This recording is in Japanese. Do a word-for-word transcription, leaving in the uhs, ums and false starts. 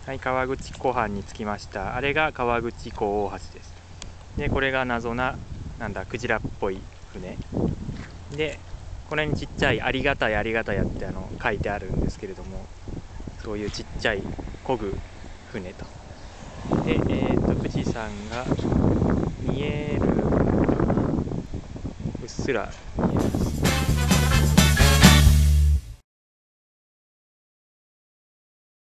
はい、川口湖畔に着きました。あれが川口湖大橋です。で、これが謎な、なんだ、クジラっぽい船。で、これにちっちゃいありがたいありがたやってあの書いてあるんですけれども、そういうちっちゃい漕ぐ船と。で、えー、と富士山が見える、うっすら見えます。